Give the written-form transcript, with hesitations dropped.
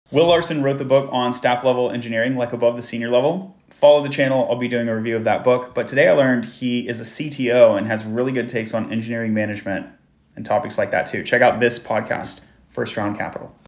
Will Larson wrote the book on staff level engineering, like above the senior level. Follow the channel. I'll be doing a review of that book. But today I learned he is a CTO and has really good takes on engineering management and topics like that too. Check out this podcast, First Round Capital.